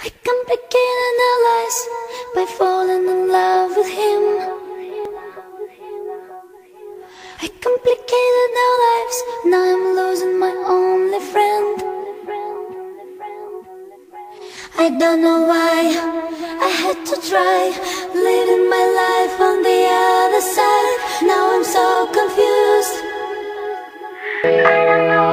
I complicated our lives by falling in love with him. I complicated our lives, now I'm losing my only friend. I don't know why I had to try living my life on the other side. Now I'm so confused. I don't know